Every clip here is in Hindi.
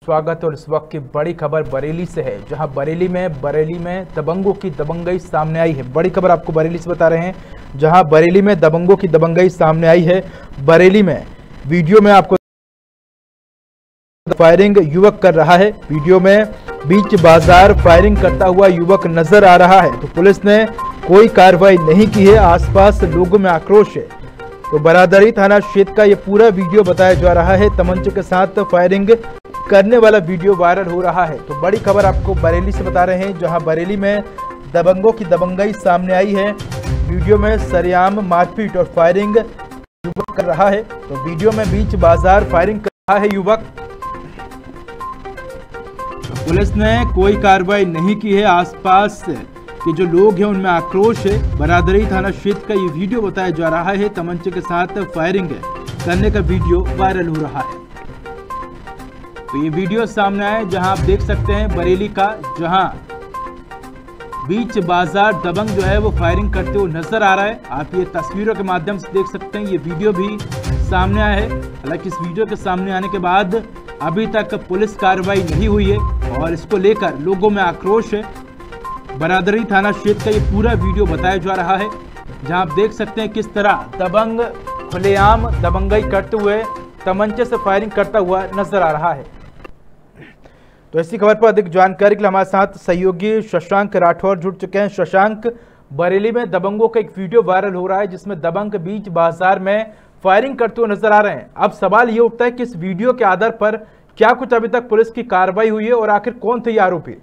स्वागत। और इस वक्त की बड़ी खबर बरेली से है, जहां बरेली में दबंगों की दबंगई सामने आई है। बड़ी खबर आपको बरेली से बता रहे हैं, जहां बरेली में दबंगों की दबंगई सामने आई है। बरेली में वीडियो में आपको फायरिंग युवक कर रहा है। वीडियो में बीच बाजार फायरिंग करता हुआ युवक नजर आ रहा है। तो पुलिस ने कोई कार्रवाई नहीं की है। आसपास लोगों में आक्रोश है। तो बरादरी थाना क्षेत्र का ये पूरा वीडियो बताया जा रहा है। तमंचे के साथ फायरिंग करने वाला वीडियो वायरल हो रहा है। तो बड़ी खबर आपको बरेली से बता रहे हैं, जहां बरेली में दबंगों की दबंगई सामने आई है। वीडियो में सरेआम मारपीट और फायरिंग युवक कर रहा है। तो वीडियो में बीच बाजार फायरिंग कर रहा है युवक। पुलिस ने कोई कार्रवाई नहीं की है। आसपास के जो लोग हैं उनमें आक्रोश है। बरादरी थाना क्षेत्र का ये वीडियो बताया जा रहा है। तमंचे के साथ फायरिंग करने का वीडियो वायरल हो रहा है। तो ये वीडियो सामने आया जहां आप देख सकते हैं बरेली का, जहां बीच बाजार दबंग जो है वो फायरिंग करते हुए नजर आ रहा है। आप ये तस्वीरों के माध्यम से देख सकते हैं। ये वीडियो भी सामने आया है। हालांकि इस वीडियो के सामने आने के बाद अभी तक पुलिस कार्रवाई नहीं हुई है और इसको लेकर लोगों में आक्रोश है। बरादरी थाना क्षेत्र का ये पूरा वीडियो बताया जा रहा है, जहां आप देख सकते हैं किस तरह दबंग खुलेआम दबंगई करते हुए तमंचे से फायरिंग करता हुआ नजर आ रहा है। तो ऐसी खबर पर अधिक जानकारी के लिए हमारे साथ सहयोगी शशांक राठौर जुड़ चुके हैं। शशांक, बरेली में दबंगों का एक वीडियो वायरल हो रहा है जिसमें दबंग बीच बाजार में फायरिंग करते हुए नजर आ रहे हैं। अब सवाल ये उठता है कि इस वीडियो के आधार पर क्या कुछ अभी तक पुलिस की कार्रवाई हुई है और आखिर कौन थे ये आरोपी?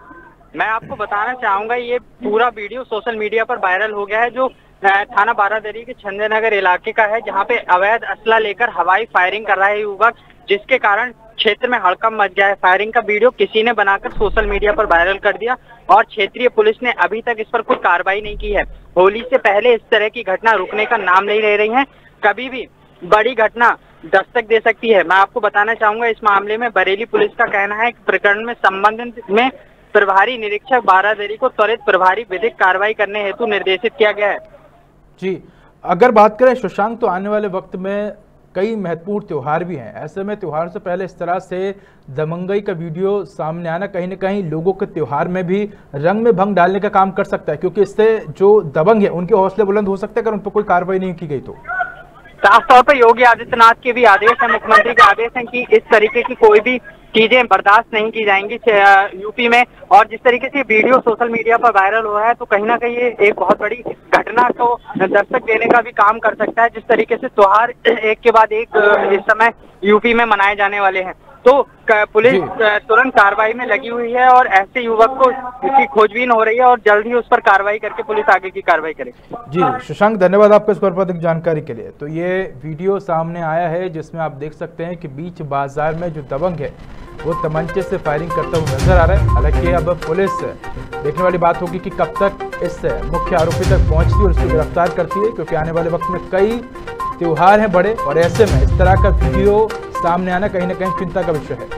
मैं आपको बताना चाहूंगा, ये पूरा वीडियो सोशल मीडिया पर वायरल हो गया है, जो थाना बारादरी के छंदे नगर इलाके का है, जहां पे अवैध असला लेकर हवाई फायरिंग कर रहा है युवक, जिसके कारण क्षेत्र में हड़कंप मच गया है। फायरिंग का वीडियो किसी ने बनाकर सोशल मीडिया पर वायरल कर दिया और क्षेत्रीय पुलिस ने अभी तक इस पर कोई कार्रवाई नहीं की है। होली से पहले इस तरह की घटना रुकने का नाम नहीं ले रही है। कभी भी बड़ी घटना दस्तक दे सकती है। मैं आपको बताना चाहूंगा, इस मामले में बरेली पुलिस का कहना है कि प्रकरण में संबंधित में प्रभारी निरीक्षक बारादरी को त्वरित प्रभारी विधिक कार्रवाई करने हेतु निर्देशित किया गया है। जी, अगर बात करें शशांक, तो आने वाले वक्त में कई महत्वपूर्ण त्योहार भी हैं। ऐसे में त्योहार से पहले इस तरह से दबंगई का वीडियो सामने आना कहीं न कहीं लोगों के त्योहार में भी रंग में भंग डालने का काम कर सकता है, क्योंकि इससे जो दबंग है उनके हौसले बुलंद हो सकते हैं अगर उन पर कोई कार्रवाई नहीं की गई तो। साफ तौर पर योगी आदित्यनाथ के भी आदेश है, मुख्यमंत्री के आदेश है कि इस तरीके की कोई भी चीजें बर्दाश्त नहीं की जाएंगी यूपी में। और जिस तरीके से वीडियो सोशल मीडिया पर वायरल हुआ है, तो कहीं ना कहीं ये एक बहुत बड़ी घटना को दस्तक देने का भी काम कर सकता है। जिस तरीके से त्योहार एक के बाद एक इस समय यूपी में मनाए जाने वाले हैं, तो पुलिस तुरंत कार्रवाई में लगी हुई है और ऐसे युवक को इसकी खोजबीन हो रही है और जल्द ही उस पर कार्रवाई करके पुलिस आगे की कार्रवाई करेगी। जी शशांक, धन्यवाद आपको इस पर अधिक जानकारी के लिए। तो ये वीडियो सामने आया है जिसमें आप देख सकते हैं कि बीच बाजार में जो दबंग है वो तमंचे से फायरिंग करता हुआ नजर आ रहा है। हालांकि अब पुलिस देखने वाली बात होगी कि कब तक इस मुख्य आरोपी तक पहुंचती है और उसको गिरफ्तार करती है, क्योंकि आने वाले वक्त में कई त्योहार हैं बड़े और ऐसे में इस तरह का वीडियो सामने आना कहीं ना कहीं चिंता का विषय है।